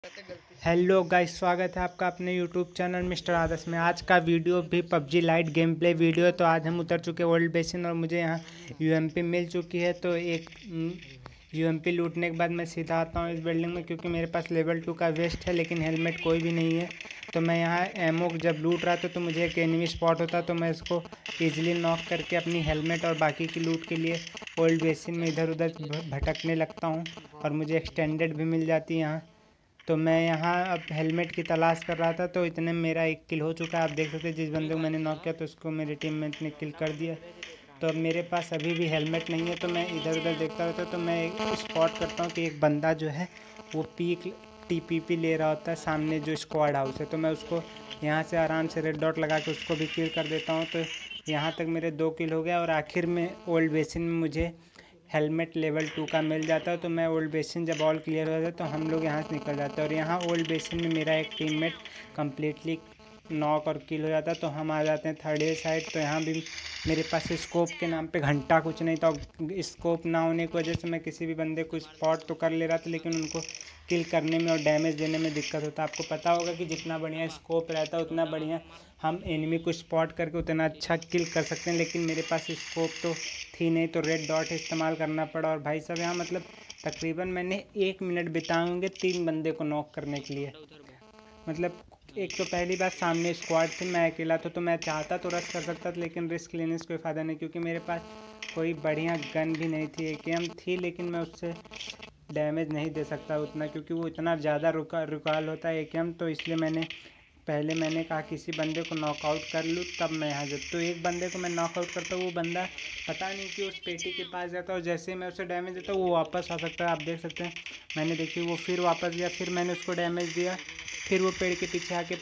Hello guys, स्वागत है आपका अपने यूट्यूब चैनल मिस्टर आदर्श में। आज का वीडियो भी PUBG lite game play video है। तो आज हम उतर चुके ओल्ड बेसिन और मुझे यहाँ यूएमपी मिल चुकी है। तो एक यूएमपी लूटने के बाद मैं सीधा आता हूँ इस बिल्डिंग में, क्योंकि मेरे पास लेवल 2 का वेस्ट है लेकिन हेलमेट कोई भी नहीं है। तो मैं यहाँ एमओ जब लूट रहा था तो मुझे एक एनिमी स्पॉट होता, तो मैं इसको ईजिली नॉक करके अपनी हेलमेट और बाकी की लूट के लिए ओल्ड बेसिन में इधर उधर भटकने लगता हूँ और मुझे एक्सटेंडेड भी मिल जाती है यहाँ। तो मैं यहाँ अब हेलमेट की तलाश कर रहा था, तो इतने में मेरा एक किल हो चुका है। आप देख सकते हैं जिस बंदे को मैंने नॉक किया तो उसको मेरे टीममेट ने किल कर दिया। तो अब मेरे पास अभी भी हेलमेट नहीं है, तो मैं इधर उधर देखता रहता हूँ। तो मैं एक स्पॉट करता हूँ कि एक बंदा जो है वो पीक टीपीपी ले रहा होता है सामने जो स्क्वाड हाउस है। तो मैं उसको यहाँ से आराम से रेड डॉट लगा के उसको भी किल कर देता हूँ। तो यहाँ तक मेरे 2 किल हो गया और आखिर में ओल्ड बेसिन में मुझे हेलमेट लेवल 2 का मिल जाता है। तो मैं ओल्ड बेसिन जब ऑल क्लियर हो जाता है तो हम लोग यहाँ से निकल जाते हैं। और यहाँ ओल्ड बेसिन में मेरा एक टीममेट कम्प्लीटली नॉक और किल हो जाता है। तो हम आ जाते हैं थर्ड ए साइड। तो यहाँ भी मेरे पास स्कोप के नाम पे घंटा कुछ नहीं था। स्कोप ना होने की वजह से मैं किसी भी बंदे को स्पॉट तो कर ले रहा था, लेकिन उनको किल करने में और डैमेज देने में दिक्कत होता है। आपको पता होगा कि जितना बढ़िया स्कोप रहता है उतना बढ़िया हम एनिमी को स्पॉट करके उतना अच्छा किल कर सकते हैं। लेकिन मेरे पास स्कोप तो थी नहीं, तो रेड डॉट इस्तेमाल करना पड़ा। और भाई साहब यहाँ मतलब तकरीबन मैंने 1 मिनट बिताएंगे 3 बंदे को नॉक करने के लिए। मतलब एक तो पहली बात सामने स्क्वाड थी, मैं अकेला था, तो मैं चाहता तो रश कर सकता था, लेकिन रिस्क लेने से कोई फ़ायदा नहीं, क्योंकि मेरे पास कोई बढ़िया गन भी नहीं थी। एकेएम थी लेकिन मैं उससे डैमेज नहीं दे सकता उतना, क्योंकि वो इतना ज़्यादा रिकॉल होता है एकेएम। तो इसलिए मैंने कहा किसी बंदे को नॉकआउट कर लूँ तब मैं यहाँ जब तो एक बंदे को मैं नॉकआउट करता हूँ, वो बंदा पता नहीं कि उस पेटी के पास जाता है और जैसे मैं उसे डैमेज देता हूँ वो वापस आ सकता है। आप देख सकते हैं मैंने देखी वो फिर वापस गया, फिर मैंने उसको डैमेज दिया, फिर वो पेड़ के पीछे आके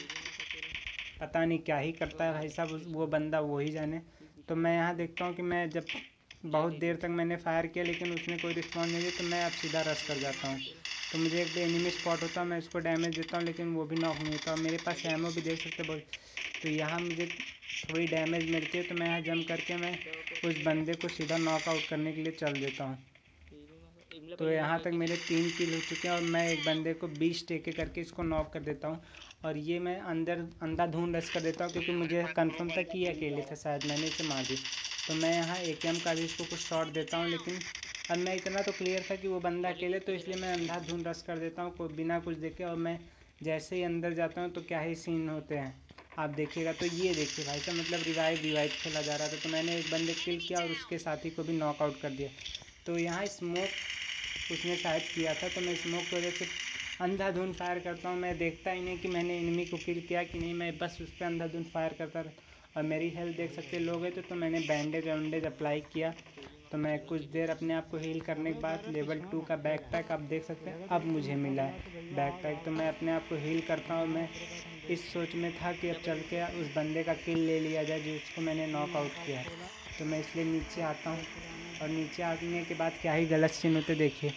पता नहीं क्या ही करता है भाई साहब, वो बंदा वो ही जाने। तो मैं यहाँ देखता हूँ कि मैं जब बहुत देर तक मैंने फायर किया लेकिन उसने कोई रिस्पॉन्स नहीं दिया, तो मैं अब सीधा रश कर जाता हूँ। तो मुझे एक एनिमी स्पॉट होता है, मैं उसको डैमेज देता हूँ लेकिन वो भी नॉक नहीं होता। और मेरे पास एमओ भी देख सकते बहुत, तो यहाँ मुझे थोड़ी डैमेज मिलती है। तो मैं यहाँ जंप करके मैं उस बंदे को सीधा नॉकआउट करने के लिए चल देता हूँ। तो यहाँ तक मेरे 3 किल हो चुके हैं और मैं एक बंदे को 20 टेके करके इसको नॉक कर देता हूँ। और ये मैं अंदर अंधाधुंध रश कर देता हूँ, क्योंकि मुझे कंफर्म था कि ये अकेले था, शायद मैंने इसे मार दी। तो मैं यहाँ एकेएम का भी इसको कुछ शॉट देता हूँ, लेकिन अब मैं इतना तो क्लियर था कि वो बंदा अकेले, तो इसलिए मैं अंधाधुंध रश कर देता हूँ कोई बिना कुछ देखे। और मैं जैसे ही अंदर जाता हूँ तो क्या ही सीन होते हैं आप देखिएगा। तो ये देखिए भाई साहब, मतलब रिवाइव खेला जा रहा था, तो मैंने एक बंदे किल किया और उसके साथी को भी नॉकआउट कर दिया। तो यहाँ स्मोक उसने शायद किया था, तो मैं स्मोक की वजह से अंधाधुंध फायर करता हूँ। मैं देखता ही नहीं कि मैंने एनिमी को किल किया कि नहीं, मैं बस उस पर अंधाधुंध फायर करता रहता। और मेरी हेल्थ देख सकते लोग हैं, तो मैंने बैंडेज अप्लाई किया। तो मैं कुछ देर अपने आप को हील करने के बाद लेवल 2 का बैकपैक आप देख सकते हैं अब मुझे मिला है बैकपैक। तो मैं अपने आप को हील करता हूँ। मैं इस सोच में था कि अब चल के उस बंदे का किल ले लिया जाए जिसको मैंने नॉकआउट किया। तो मैं इसलिए नीचे आता हूँ, और नीचे आने के बाद क्या ही गलत सीन होते देखिए।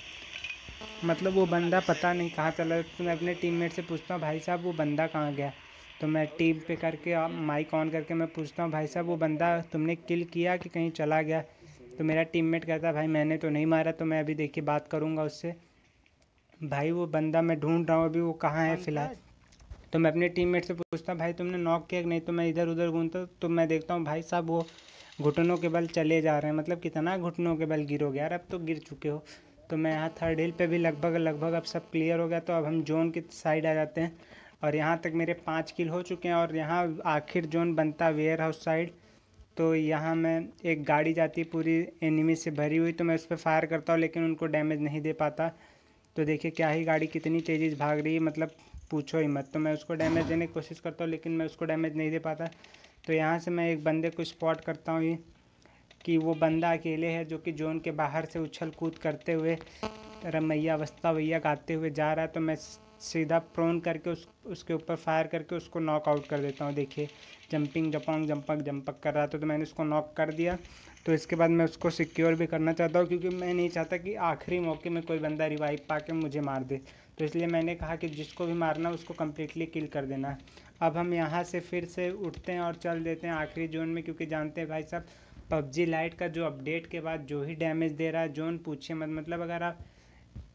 मतलब वो बंदा पता नहीं कहाँ चला। तो मैं अपने टीममेट से पूछता हूँ भाई साहब वो बंदा कहाँ गया। तो मैं टीम पे करके माइक ऑन करके मैं पूछता हूँ भाई साहब वो बंदा तुमने किल किया कि कहीं चला गया। तो मेरा टीममेट कहता है भाई मैंने तो नहीं मारा। तो मैं अभी देखिए बात करूँगा उससे, भाई वो बंदा मैं ढूंढ रहा हूँ अभी वो कहाँ है फ़िलहाल। तो मैं अपने टीममेट से पूछता हूँ भाई तुमने नॉक किया कि नहीं। तो मैं इधर उधर घूमता तो मैं देखता हूँ भाई साहब वो घुटनों के बल चले जा रहे हैं। मतलब कितना घुटनों के बल गिरोगे यार, अब तो गिर चुके हो। तो मैं यहाँ थर्ड हिल पे भी लगभग अब सब क्लियर हो गया। तो अब हम जोन की साइड आ जाते हैं, और यहाँ तक मेरे 5 किल हो चुके हैं। और यहाँ आखिर जोन बनता है वेयर हाउस साइड। तो यहाँ मैं एक गाड़ी जाती है पूरी एनिमी से भरी हुई, तो मैं उस पर फायर करता हूँ लेकिन उनको डैमेज नहीं दे पाता। तो देखिए क्या ही गाड़ी कितनी तेज़ी से भाग रही है, मतलब पूछो ही मत। तो मैं उसको डैमेज देने की कोशिश करता हूँ लेकिन मैं उसको डैमेज नहीं दे पाता। तो यहाँ से मैं एक बंदे को स्पॉट करता हूँ कि वो बंदा अकेले है जो कि जोन के बाहर से उछल कूद करते हुए रमैया वस्ता भैया गाते हुए जा रहा है। तो मैं सीधा प्रोन करके उसके ऊपर फायर करके उसको नॉक आउट कर देता हूँ। देखिए जंपिंग जपंग जंपक जंपक कर रहा था, तो मैंने उसको नॉक कर दिया। तो इसके बाद मैं उसको सिक्योर भी करना चाहता हूँ, क्योंकि मैं नहीं चाहता कि आखिरी मौके में कोई बंदा रिवाइव पा के मुझे मार दे। तो इसलिए मैंने कहा कि जिसको भी मारना उसको कम्प्लीटली किल कर देना। अब हम यहाँ से फिर से उठते हैं और चल देते हैं आखिरी जोन में, क्योंकि जानते हैं भाई साहब पबजी लाइट का जो अपडेट के बाद जो ही डैमेज दे रहा है जोन पूछिए मत। मतलब अगर आप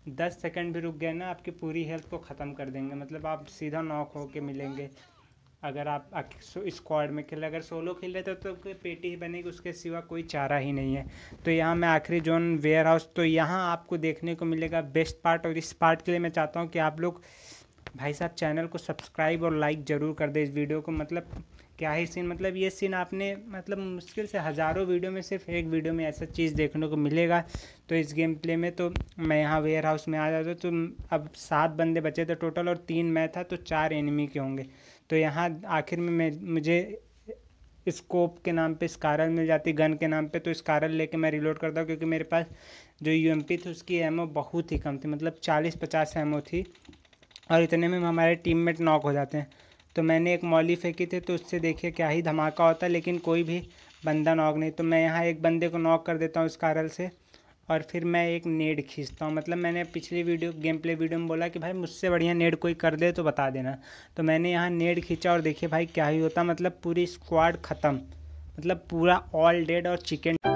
10 सेकंड भी रुक गए ना, आपकी पूरी हेल्थ को ख़त्म कर देंगे। मतलब आप सीधा नॉक होके मिलेंगे। अगर आप स्क्वाड में खेले, अगर सोलो खेल रहे तो कोई पेटी ही बनेगी, उसके सिवा कोई चारा ही नहीं है। तो यहाँ मैं आखिरी जोन वेयर हाउस, तो यहाँ आपको देखने को मिलेगा बेस्ट पार्ट। और इस पार्ट के लिए मैं चाहता हूँ कि आप लोग भाई साहब चैनल को सब्सक्राइब और लाइक ज़रूर कर दे इस वीडियो को। मतलब क्या ही सीन, मतलब ये सीन आपने मतलब मुश्किल से हज़ारों वीडियो में सिर्फ एक वीडियो में ऐसा चीज़ देखने को मिलेगा। तो इस गेम प्ले में तो मैं यहाँ वेयर हाउस में आ जाता, तो अब 7 बंदे बचे थे टोटल और 3 मैं था, तो 4 एनिमी के होंगे। तो यहाँ आखिर में मुझे स्कोप के नाम पे स्कारल मिल जाती, गन के नाम पे। तो स्कारल लेके मैं रिलोड करता हूँ, क्योंकि मेरे पास जो यूएमपी थी उसकी एमओ बहुत ही कम थी, मतलब 40-50 एमओ थी, और इतने में हमारे टीममेट नॉक हो जाते हैं। तो मैंने एक मॉली फेंकी थी, तो उससे देखिए क्या ही धमाका होता है, लेकिन कोई भी बंदा नॉक नहीं। तो मैं यहाँ एक बंदे को नॉक कर देता हूँ स्कारल से, और फिर मैं एक नेड खींचता हूँ। मतलब मैंने पिछली गेम प्ले वीडियो में बोला कि भाई मुझसे बढ़िया नेड कोई कर दे तो बता देना। तो मैंने यहाँ नेड खींचा और देखिए भाई क्या ही होता, मतलब पूरी स्क्वाड ख़त्म, मतलब पूरा ऑल डेड और चिकन